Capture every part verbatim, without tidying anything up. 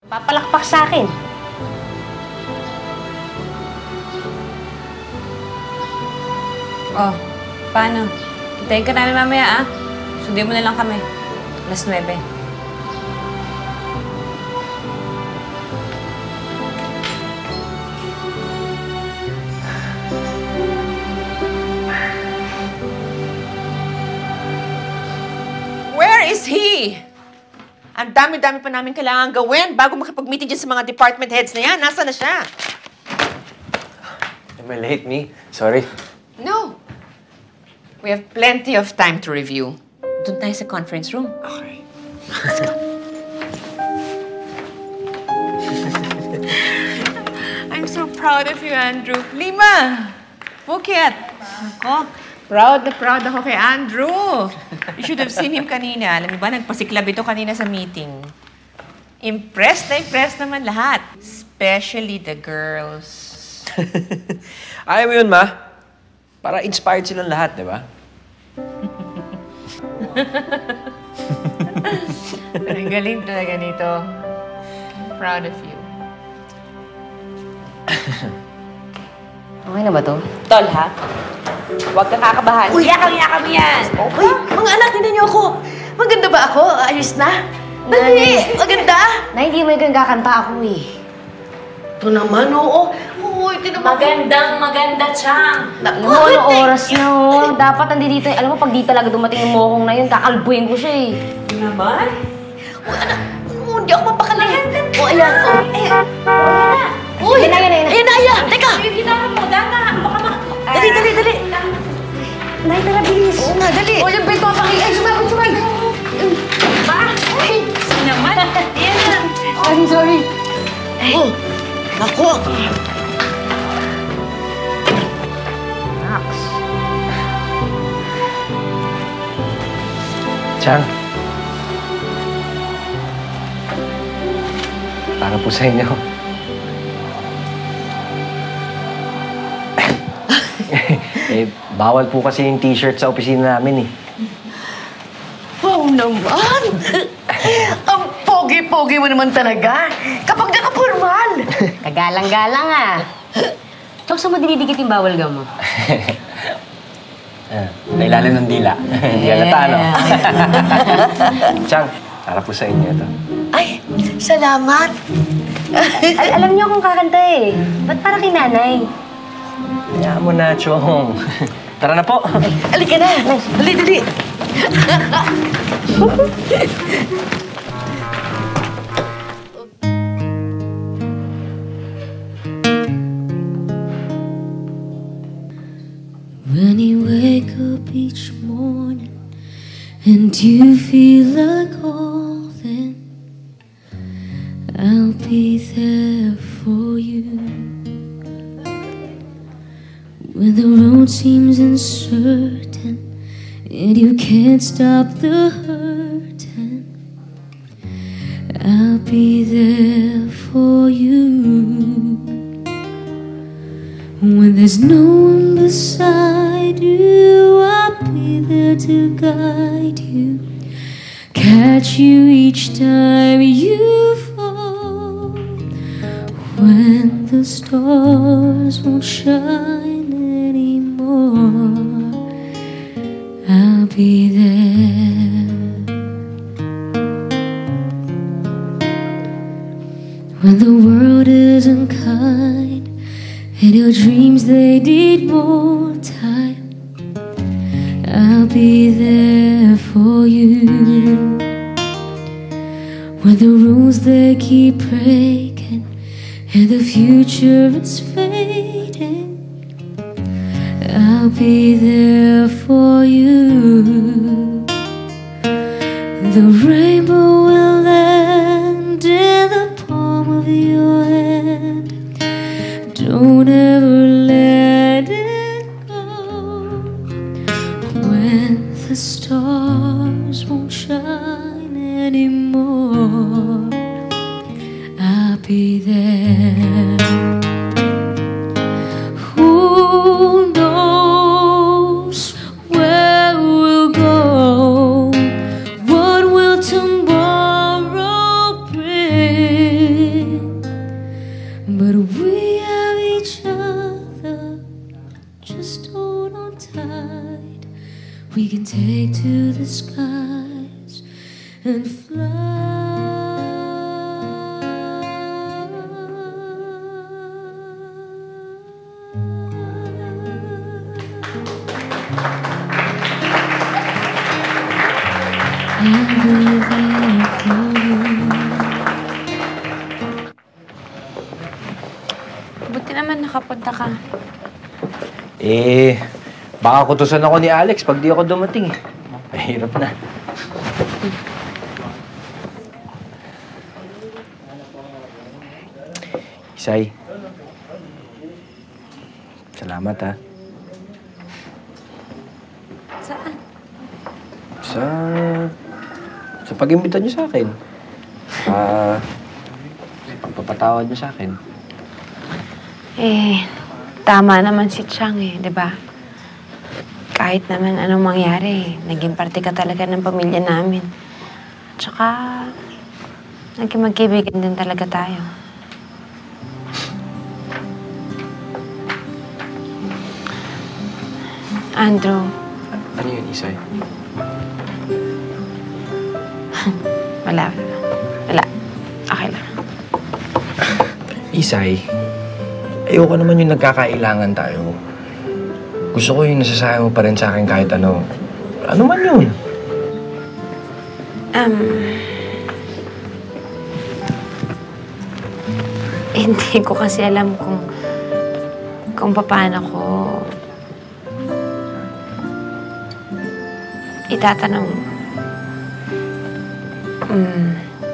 Papalakpak sa akin. Oh, paano? Hintayin ka namin mamaya, ah. Sundin mo na lang kami. alas nuwebe. Where is he? Ang dami-dami pa namin kailangan gawin bago makipag-meeting dyan sa mga department heads na yan. Nasaan na siya? Am I late, me? Sorry. No. We have plenty of time to review. Doon tayo sa conference room. Okay. Let's go. I'm so proud of you, Andrew. Lima! Bukit! Ako, proud na proud ako kay Andrew. You should have seen him kanina. Alam mo ba, nagpasiklab ito kanina sa meeting. Impressed na impressed naman lahat. Especially the girls. Ayaw mo yun, ma? Para inspired silang lahat, di ba? Ang galing talaga nito. Proud of you. Okay na ba to? Tol, ha? Huwag kang kakabahan. Uy, yakang-yakang mo yan! Uy, mga anak, tingnan niyo ako. Maganda ba ako? Ayos na? Dali, maganda? Na hindi mo yung kakanta ako eh. Ito naman, oo. Oo, ito naman. Magandang maganda, Chang! Alam mo, anong oras na oh. Dapat nandito. Alam mo, pag di talaga dumating yung mokong na yun, kakalbuhin ko siya eh. Naman? Uy, anak. Oo, hindi ako mapakali. O, ayan, o. Ayan. Uy! Yan na, yan na, yan na. Ayan na, ayan. Teka. Yung gitara mo, dana! Baka ma... Dali, dali, dali. Nay, tara, bilis. Oo nga, dali. O, yung bed ko, paki. Ay, sumay, sumay. Ba? Ay! Naman! Yan na! I'm sorry. Oh, naku. Max. Chang. Para po sa inyo. eh, bawal po kasi yung t-shirt sa opisina namin eh. Oo naman. Ang pogi-pogi mo naman talaga. Kapag naka-formal. Kagalang-galang ah. Tsaka saan mo dinidikit yung bawal gum mo? Ah, nailalim ng dila. Hindi halata, no? Chang, para po sa inyo ito. Ay, salamat. Al alam niyo akong kakanta eh. Ba't para kay nanay? Hayaan mo na, Chong. Tara na po. Halika na. Dali, dali. When you wake up each morning and you feel like calling, I'll be there for you. When the road seems uncertain and you can't stop the hurting, I'll be there for you. When there's no one beside you, I'll be there to guide you, catch you each time you fall. When the stars won't shine anymore, I'll be there. When the world isn't kind and your dreams, they need more time, I'll be there for you. When the rules, they keep breaking and the future is fading, I'll be there for you. The rainbow will land in the palm of your hand. Don't ever let it go. When the stars won't shine anymore, I'll be there. Who knows where we'll go? What will tomorrow bring? Buti naman nakapunta ka. Eh, baka kutusan ako ni Alex pag di ako dumating eh. Mahirap na. Isay. Salamat ha. Saan? Sa... Sa pag-imbita niyo sa akin. Ah... sa pagpapatawad niyo sa akin. Eh, tama naman si Chang eh, di ba? Kahit naman anong mangyari, naging parte ka talaga ng pamilya namin. Tsaka, naging magkaibigan din talaga tayo. Andrew, Ano yun, Isay? wala. Wala. Okay lang. Isay, ayoko naman yung nagkakailangan tayo. Gusto ko yung nasasayang mo pa rin sa akin kahit ano. Ano man yun? Um, hindi ko kasi alam kung kung paano ko itatanong. Um,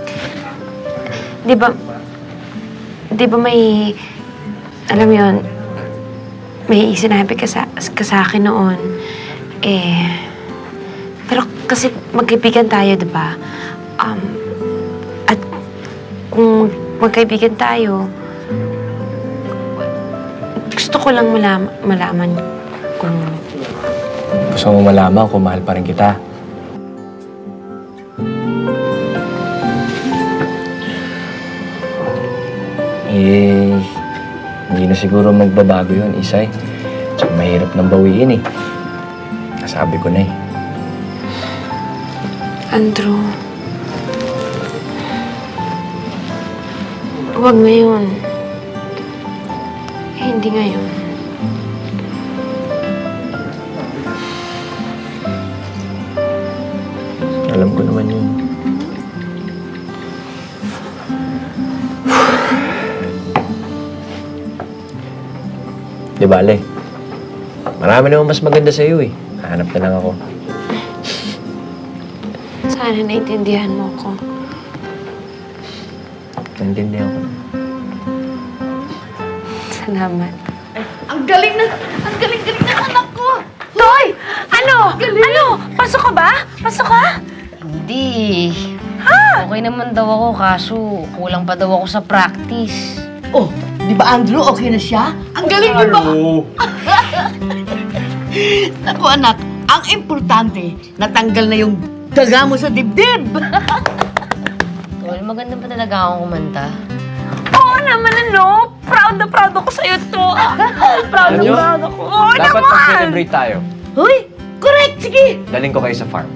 di ba, di ba may, alam mo yun, may sinabi ka sa, ka sa akin noon, eh, pero kasi magkaibigan tayo, di ba? Um, at kung magkaibigan tayo, gusto ko lang malam malaman kung... Gusto mo malaman kung mahal pa rin kita. Eh, hindi na siguro magbabago yun, Isay. Tsaka mahirap nang bawiin eh. Kasabi ko na eh. Andrew, huwag ngayon. Eh, hindi ngayon. Alam ko naman yun. Di bale, marami naman mas maganda sa'yo eh. Hanap na lang ako. Sana naintindihan mo ko. Naintindihan ko. Salamat. Ang galing na, ang galing-galing na anak ko! Toy! Ano? Ano? Pasok ka ba? Pasok ka? Hindi. Ha? Okay naman daw ako, kaso kulang pa daw ako sa practice. Oh, di ba Andrew, okay na siya? Ang galing niyo ba? Naku anak, ang importante, natanggal na yung daga mo sa dibdib. Tol, maganda pa talaga akong kumanta. Oo naman, ano? Proud na proud ako sa'yo to. Proud Alam na nyo, proud ako. Oo dapat naman! mag-celebrate tayo. Hoy, correct, sige! Daling ko kayo sa farm.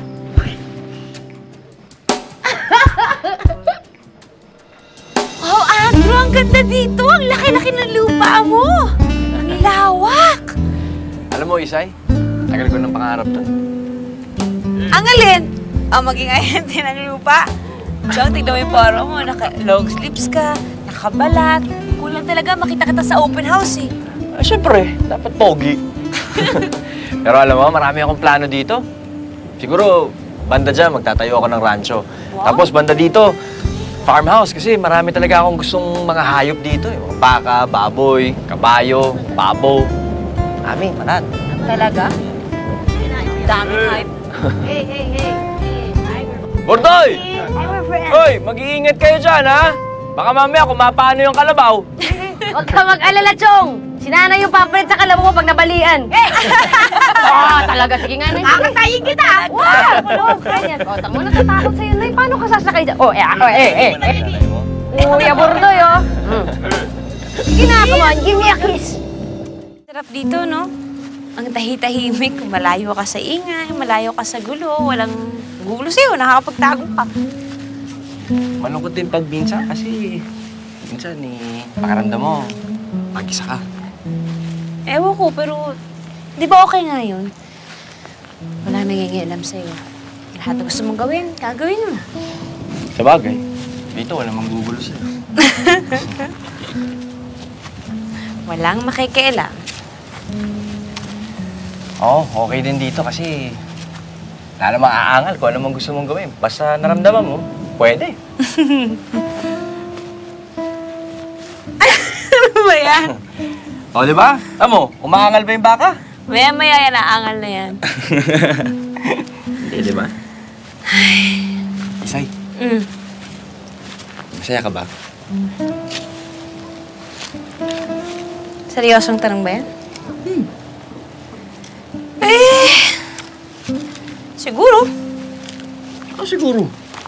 Oh, Andrew, ang ganda dito. Ang laki-laki ng lupa mo. Ang lawak. Alam mo, Isay, tagal ko ng pangarap to. Ang alin? Ang maging ahente ng lupa. Diyan, tignan mo yung poro mo. Naka-long sleeves ka, nakabalat. Kulang talaga makita kita sa open house eh. Ah, syempre, dapat pogi. Pero alam mo, marami akong plano dito. Siguro, banda dyan, magtatayo ako ng rancho. Wow. Tapos banda dito, farmhouse. Kasi marami talaga akong gustong mga hayop dito. Eh. Mga baka, baboy, kabayo, babo. Marami, marat. Talaga? Daming hype. Hey, hey, hey. Bordoy! Hoy, mag-iingat kayo dyan, ha? Baka mamaya kumapano yung kalabaw. Huwag ka mag-alala, Chong! Sinana yung papalit sa kalabaw mo pag nabalian. Eh! Oo, talaga. Sige nga, Nay. Kakatayin kita! Wow! Ano? Ganyan. O, tamo natatakot sa'yo, Nay. Paano ka sasakay dyan? Oh, eh, oh, eh, eh, eh. Kuya Bordoy, oh. Mm. Sige na, come on. Give me a kiss. Sarap dito, no? Ang tahi-tahimik. Malayo ka sa ingay, malayo ka sa gulo. Walang gulo sa'yo. Nakakapagtago ka. Malungkot din pag minsan kasi minsan eh, pakiramdam mo, mag-isa ka. Ewan ko, pero di ba okay nga yun? Wala nangingialam sa'yo. Lahat na gusto mong gawin, gagawin mo. Sa bagay, dito wala mang gugulo sa'yo. walang makikialam. Oo, oh, okay din dito kasi wala namang aangal kung ano mang gusto mong gawin. Basta naramdaman mo, pwede. Ano ba yan? O, di ba? Amo, umaangal ba yung baka? Maya-maya yan, aangal na yan. Hindi, di ba? Isay, Mm. masaya ka ba? Seryosong tanong ba yan? Hmm. Eh, siguro. Oh, siguro.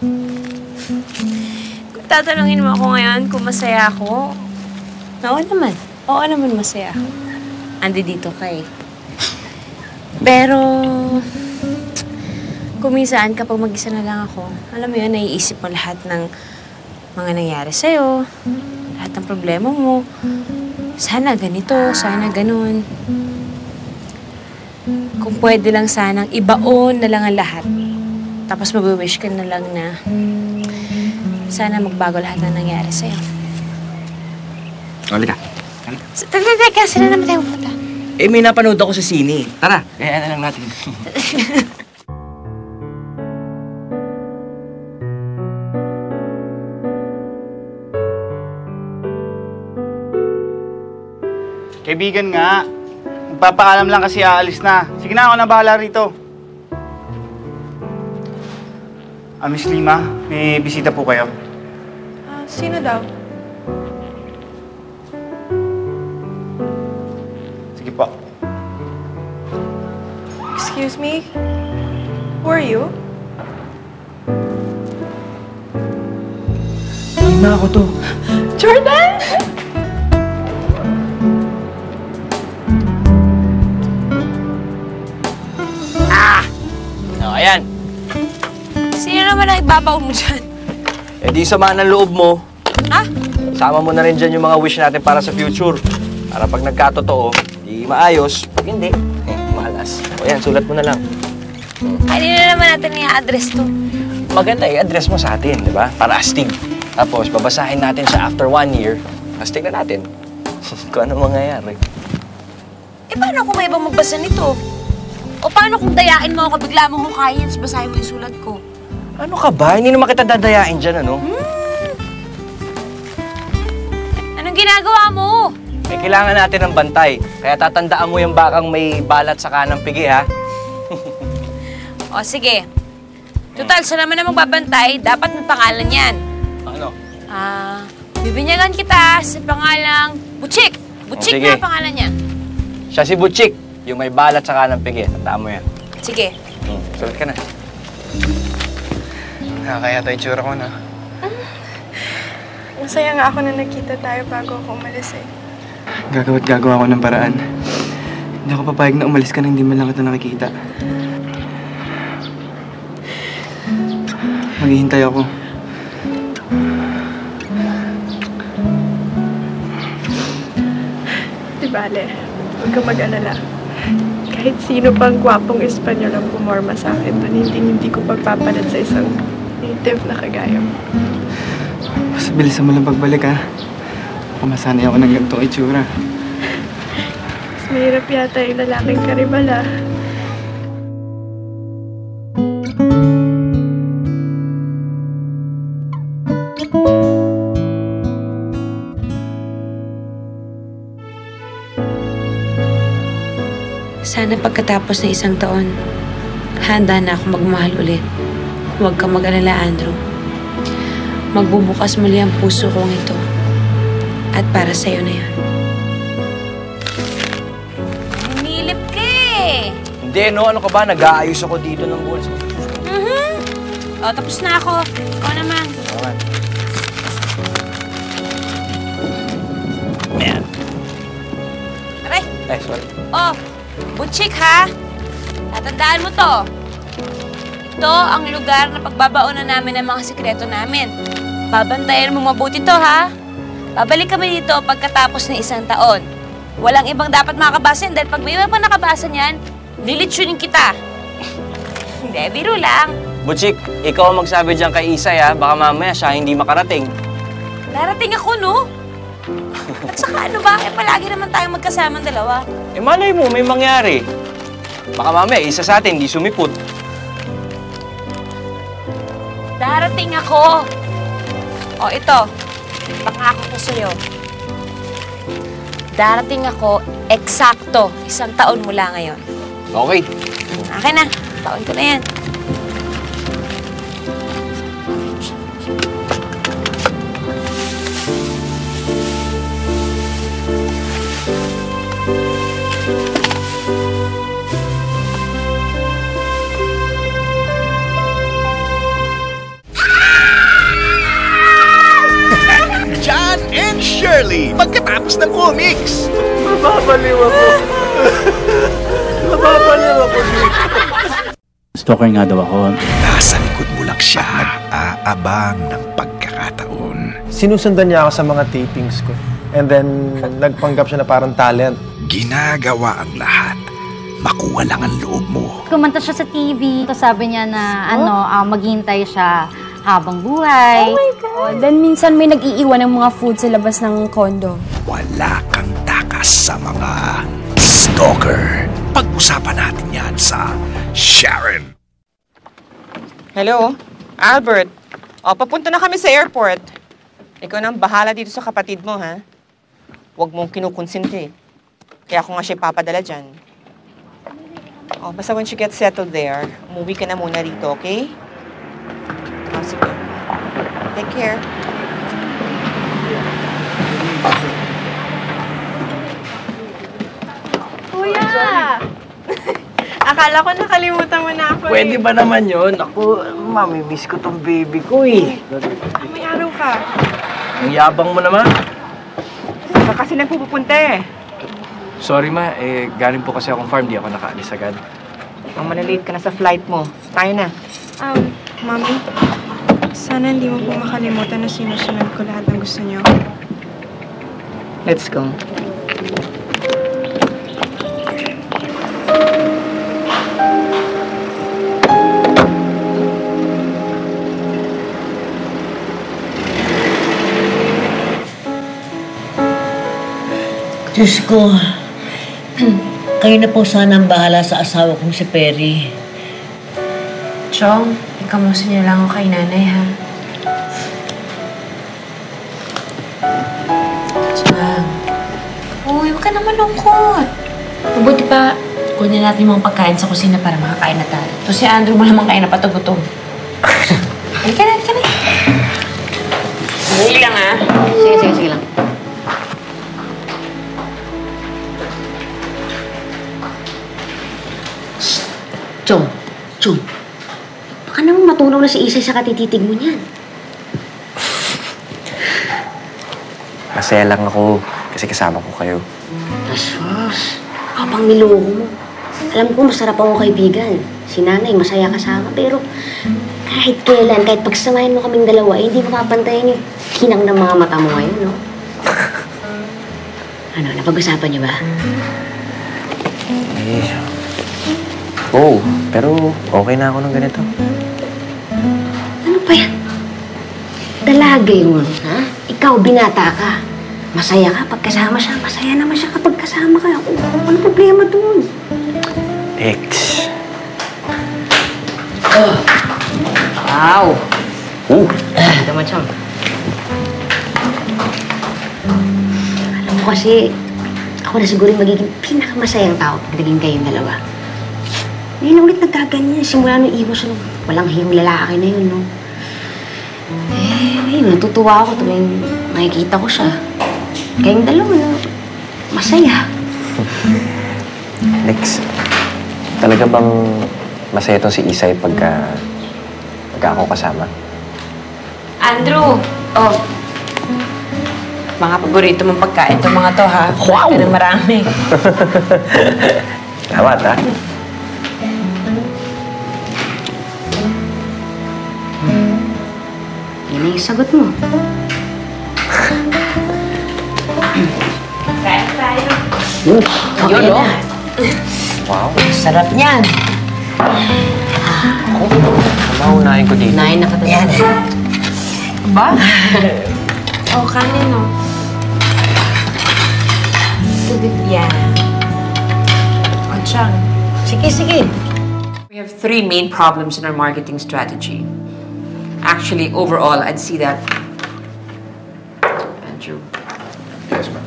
Kung tatanungin mo ako ngayon kung masaya ako, oo naman. Oo naman masaya ako. Andi dito ka eh. Pero, kung minsan kapag mag-isa na lang ako, alam mo yun, naiisip mo lahat ng mga nangyari sa'yo, lahat ng problema mo. Sana ganito, sana ganun. Kung pwede lang sanang ibaon na lang ang lahat. Tapos mag-wish ka na lang na sana magbago lahat ng nangyari sa'yo. Halika. So, teka, teka, sila naman tayo pupunta. Eh, may napanood ako sa sine. Tara, kaya na lang natin. Kaibigan nga, magpapaalam lang kasi aalis na. Sige na, ako na bahala rito. Ah, Miss Lima, may bisita po kayo. Ah, sino daw? Sige po. Excuse me? Who are you? Lima ako to. Jordan! O, ayan. Sino naman ang ibabaw mo dyan? Eh, di sama ng loob mo. Ha? Sama mo na rin dyan yung mga wish natin para sa future. Para pag nagkatotoo, di maayos. Pag hindi, eh, malas. O yan, sulat mo na lang. Kanina na naman natin i-address to. Maganda i-address mo sa atin, di ba? Para astig. Tapos, babasahin natin siya after one year. Astig na natin. Kung ano mangyayari. Eh, paano kung may ibang magbasa nito? O paano kung dayain mo ako, bigla mo hukayin, tapos basahin mo yung sulat ko? Ano ka ba? Hindi naman kita dadayain dyan, ano? Hmm? Anong ginagawa mo? Eh, kailangan natin ng bantay. Kaya tatandaan mo yung bakang may balat sa kanang pigi, ha? O, sige. Total, sa naman na magbabantay, dapat may pangalan yan. Ano? Ah, bibinyagan kita sa pangalang Butchik. Butchik O, sige. na pangalan niya. Siya si Butchik, yung may balat sa kanang pigi. Tandaan mo yan. Sige. Hmm. Sulat ka na. Nakakaya tayo tsura ko na. Masaya nga ako na nakita tayo bago ako umalis eh. Gagawa't gagawa ko ng paraan. Hindi ako papayag na umalis ka nang hindi man lang kita nakikita. Maghihintay ako. Di bale, huwag kang mag-alala. Kahit sino pang gwapong Espanyol ang pumorma sa akin, doon hindi hindi ko pagpapalit sa isang native na kagaya mo. Basta bilisan mo lang pagbalik, ha? Kumasanay ako ng ganitong itsura. Mas mahirap yata yung lalaking karibala. Sana pagkatapos ng isang taon, handa na ako magmahal ulit. Huwag kang mag-alala, Andrew. Magbubukas muli ang puso kong ito. At para sa'yo na yan. Hinilip ka eh! Hindi, no? Ano ka ba? Nag-aayos ako dito ng bulsa. Mhm. O, tapos na ako. Ikaw naman. Okay. Ayan. Aray! Eh, sorry. Oh, Butchik ha! Tatandaan mo to. Ito ang lugar na pagbabaonan namin ng mga sikreto namin. Babantayan mo mabuti to ha. Babalik kami dito pagkatapos ng isang taon. Walang ibang dapat makakabasa dahil pag may iba pa nakabasa niyan, lilitsunin kita. Hindi, biro lang. Butchik, ikaw ang magsabi dyan kay Isay, ha? Baka mamaya siya hindi makarating. Narating ako, no? At saka ano ba? Eh, palagi naman tayong magkasamang dalawa. Eh, malay mo, may mangyari. Baka mamaya, isa sa atin, di sumipot. Darating ako. O, ito. Pangako ko sa'yo. Darating ako, eksakto, isang taon mula ngayon. Okay. Akin na. Taon ko na yan. John and Shirley, pagkatapos ng comics. Mababaliw ako. Mababaliw ako dito. Stalker nga daw ako. Nasa likod mo lang siya nag-aabang ng pagkakataon. Sinusundan niya ako sa mga tapings ko. And then, nagpanggap siya na parang talent. Ginagawa ang lahat. Makuha lang ang loob mo. Kumanta siya sa T V. Tapos sabi niya na ano, uh, maghihintay siya habang buhay. Oh my God! Then minsan may nag-iiwan ng mga food sa labas ng condo. Wala kang takas sa mga stalker. Pag-usapan natin yan sa Sharon. Hello? Albert? O, papunta na kami sa airport. Ikaw nang bahala dito sa kapatid mo, ha? Huwag mong kinukonsinti. Kaya ako nga siya papadala dyan. O, basta when she gets settled there, umuwi ka na muna rito, okay? O, sige. Take care. Kuya! Akala ko nakalimutan mo na ako Pwede eh. ba naman yun? Ako, mamimiss ko tong baby ko eh. Ah, may araw ka. Ang yabang mo naman. Saka kasi nagpupunta eh. Sorry ma, eh galing po kasi akong farm, di ako nakaalis agad. Ang malilate ka na sa flight mo. Tayo na. Um, Mami, sana hindi mo po makalimutan na sinusunod ko lahat ng gusto niyo. Let's go. Diyos ko, kayo na po sana ang bahala sa asawa kong si Perry. Chong, ikamusta niyo lang ako kay nanay, ha? Chong. Uy, huwag ka naman lungkot. Mabuti pa, kunin natin yung mga pagkain sa kusina para makakain na tayo. Ito si Andrew mo naman kain na patugutom. Halika na, halika na. Hindi lang, ha? Sige, sige, sige lang. Chong, Chong. Baka naman matunaw na si Isay sa katititig mo niyan. Masaya lang ako kasi kasama ko kayo. Asos, kapang niloko mo. Alam ko masarap ako kaibigan. Si nanay, masaya kasama. Pero kahit kailan, kahit pagsamahin mo kaming dalawa, eh, hindi mapapantayan yung hinang ng mga mata mo ngayon, no? Ano, napag-usapan niyo ba? Eh, oo, oh, pero okay na ako ng ganito. Ano pa yan? Dalaga yun, ha? Ikaw, binata ka. Masaya ka pag kasama siya. Masaya naman siya kapag kasama ka. Oh, ano problema dun? Ex. Oh. Wow! Uh! Ito naman siya. Alam mo kasi, ako na siguro yung magiging pinakamasayang tao pag naging kayong dalawa. Hindi na ulit nagkaganyan. Simula nung iwas siya nung walang hiyang lalaki na yun, no? Eh, ayun, natutuwa ako tuwing makikita ko siya. Kayong dalawa, no? Masaya. Lex, talaga bang masaya itong si Isay pagka, pagka ako kasama? Andrew! Oh. Mga paborito mong pagkain itong mga to, ha? Wow! Ka ng marami. Salamat, ha? Yan na yung sagot mo. Kain tayo. Yun, okay Yun, na. oh. Wow. Sarap niyan. Ako, maunahin ko dito. Nain na ka talaga. Ba? Oh, kanin, no? Yeah. Ansyang. Sige, sige. We have three main problems in our marketing strategy. Actually, overall, I'd see that. Andrew. Yes, ma'am.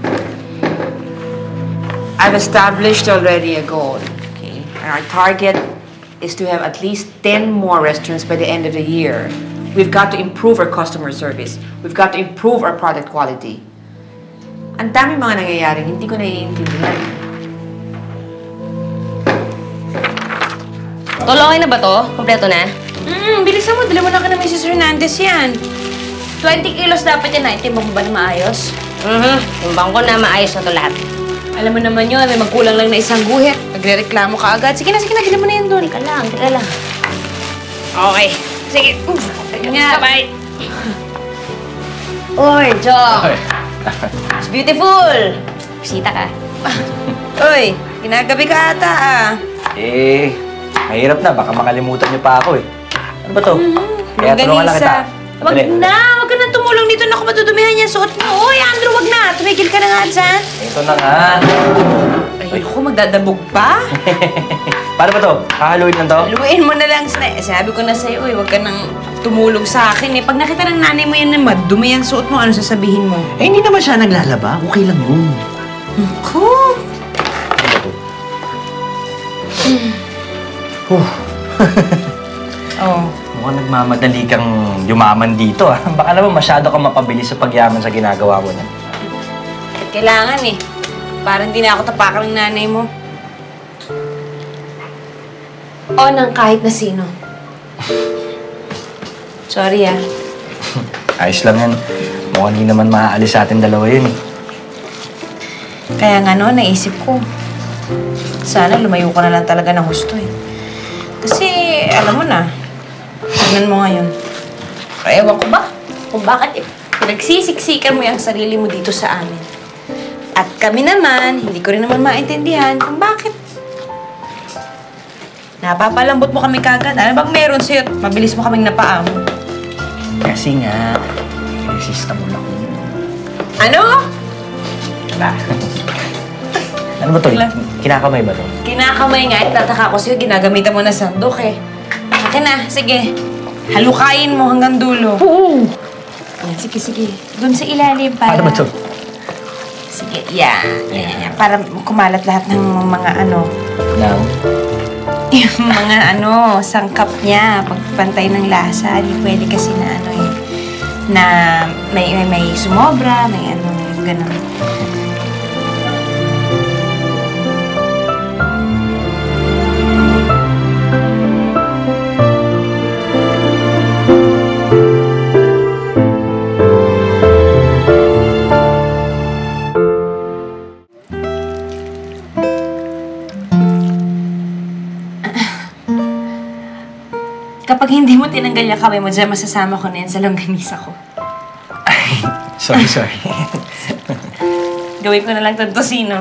I've established already a goal, okay? And our target is to have at least ten more restaurants by the end of the year. We've got to improve our customer service. We've got to improve our product quality. Ang dami mga nangyayaring hindi ko naiintindihan. Tol, okay na ba to? Kompleto na? Hmm, bilisan mo. Dala mo na ka na Missus Hernandez yan. twenty kilos dapat yan na. Itimbang mo ba na maayos? Mhm. Timbang ko na maayos na to lahat. Alam mo naman yun, may magkulang lang na isang guhit. Nagre-reklamo ka agad. Sige na, sige na. Dala mo na yan doon. Teka lang, teka lang. Okay. Sige. Nga. Bye. Uy, Jok. It's beautiful. Bisita ka. Uy, ginagabi ka ata ah. Eh, mahirap na. Baka makalimutan niyo pa ako eh. Ano ba to? Kaya tulungan lang kita. Wag na, wag ka nang tumulong dito. Naku, matudumihan yung suot mo. Uy, Andrew, wag na. Tumigil ka na nga dyan. Ito na nga. Ay, ako, magdadabog pa. Paano ba to? Hahaluin lang to? Haluin mo na lang. Sina- Sabi ko na sa'yo, eh, wag ka nang tumulong sa akin. Eh. Pag nakita ng nanay mo yan na madumi yung suot mo, ano sasabihin mo? Eh, hindi naman siya naglalaba. Okay lang yun. Naku. Ano ba to? Huh. Oh. Mukhang nagmamadali kang yumaman dito ah. Baka naman masyado kang mapabilis sa pagyaman sa ginagawa mo na. Kailangan eh. Parang hindi na ako tapakan ng nanay mo. O ng kahit na sino. Sorry ah. Ayos lang yan. Mukhang hindi naman maaalis sa atin dalawa yun eh. Kaya nga no, naisip ko. Sana lumayo ka na lang talaga ng husto eh. Kasi, alam mo na, tignan mo ngayon. Ewan ko ba kung bakit eh, pinagsisiksikan mo yung sarili mo dito sa amin. At kami naman, hindi ko rin naman maintindihan kung bakit. Napapalambot mo kami kagad. Ano bang meron sa'yo? Mabilis mo kaming napaamo. Kasi nga, resista mo lang. Ano? Wala. Ano ba to? Kinakamay ba to? Kinakamay nga. Tataka ko sa'yo, ginagamitan mo na sandok eh. Akin na, sige. Halukayin mo hanggang dulo. Oo! Yan, sige, sige. Doon sa ilalim para... Paano ba to? Sige, yan. Yan, yan. Para kumalat lahat ng mga ano... Now? Yung mga ano, sangkap niya. Pagpantay ng lasa. Di pwede kasi na ano eh. Na may, may, may sumobra, may ano, gano'n. Kapag hindi mo tinanggal yung kamay mo dyan, masasama ko na yan sa longganisa ko. Ay, sorry, sorry. Gawin ko na lang itong tosino.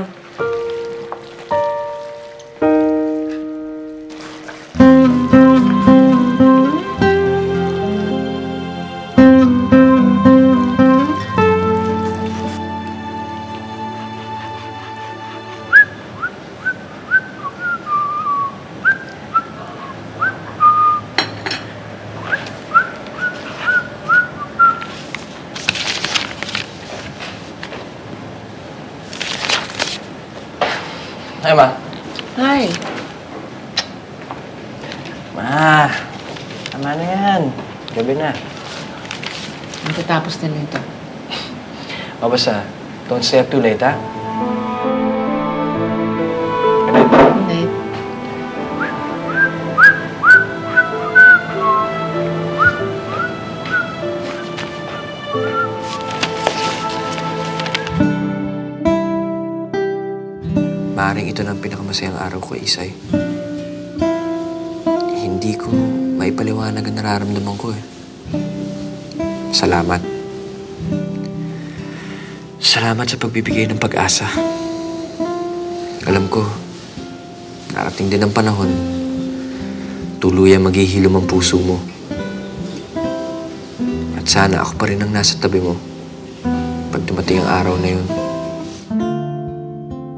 Ay, Ma. Hi. Ma, tama na yan. Gabi na. Matatapos na nito. O basta, don't stay up too late, ha? Good night. Maaring ito ng pinakamasayang araw ko, Isay. Hindi ko maipaliwanag ang nararamdaman ko eh. Salamat. Salamat sa pagbibigay ng pag-asa. Alam ko, narating din ang panahon, tuluyang maghihilom ang puso mo. At sana ako pa rin ang nasa tabi mo pag dumating ang araw na yun.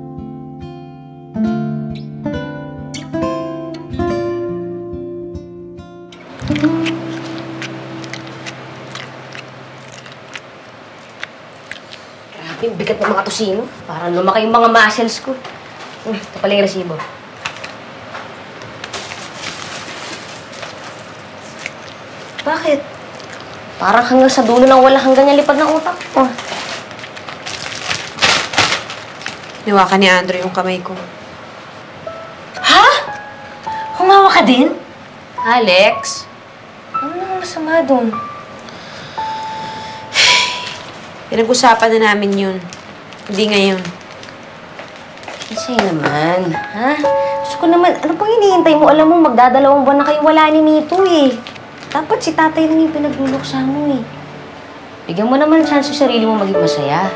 Grabe, bigat ng mga tosino. Parang lumaki yung mga muscles ko. Hmm, ito pala yung resibo. Bakit? Parang hanggang sa dulo ng walang hanggang yung lipad ng utak ko. Niwakan ni Andrew yung kamay ko. Ha? Humawa ka din? Alex? Ano nang masama doon? Pinag-usapan na namin yun. Hindi ngayon. Kasi naman, ha? Gusto ko naman, ano pang hinihintay mo? Alam mo, magdadalawang buwan na kayong wala ni Nito eh. Dapat si tatay lang yung pinagluluksa mo eh. Bigyan mo naman chance sa sarili mo maging masaya.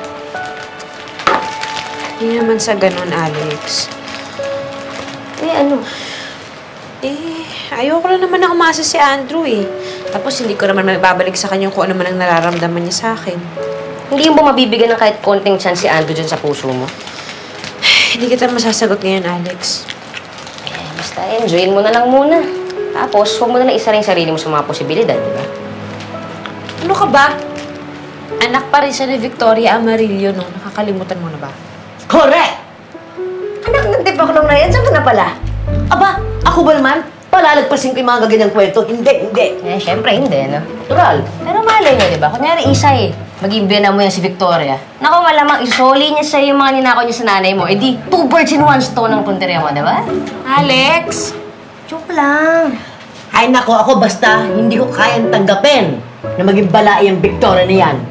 Hindi naman sa ganun, Alex. Eh, ano? Eh, ayoko lang naman na umasa si Andrew eh. Tapos hindi ko naman mababalik sa kanya kung ano man ang nararamdaman niya sa akin. Hindi mo mabibigyan ng kahit konting chance si Andrew dyan sa puso mo? Hindi kita masasagot ngayon, Alex. Eh, basta enjoyin mo na lang muna. Tapos, huwag mo na lang isa rin sarili mo sa mga posibilidad, di ba? Ano ka ba? Anak pa rin siya ni Victoria Amarillo, no? Nakakalimutan mo na ba? Correct! Anak ng tipaklong na yan, saan ka na pala? Aba, ako ba naman? Palalagpasin ko yung mga gaganyang kwento. Hindi, hindi. Eh, syempre hindi, no? Natural. Pero malay nyo, di ba? Kunyari, isa eh. Maging biyana mo yan si Victoria. Naku, malamang isoli niya sa'yo yung mga ninakaw niya sa nanay mo. Eh di, two birds in one stone ang punteriya mo, di ba? Alex! Joke lang. Ay nako, ako basta hindi ko kayang tanggapin na maging balai ang Victoria na yan.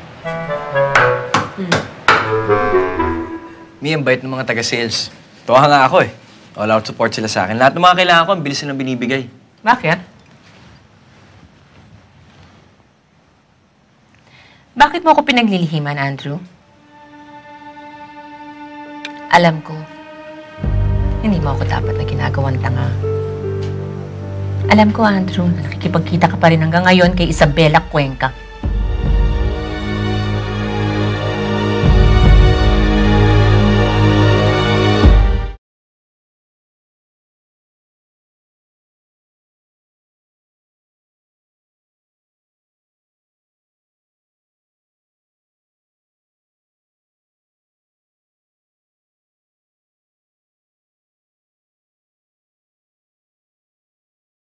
Hmm. Mi, ang bait ng mga taga-sales. Tuwa nga ako eh. All out support sila sa akin. Lahat ng mga kailangan ko, ang bilis nilang binibigay. Bakit? Bakit mo ako pinaglilihiman, Andrew? Alam ko, hindi mo ako dapat na ginagawang tanga. Alam ko, Andrew, na nakikipagkita ka pa rin hanggang ngayon kay Ysabella Cuenca.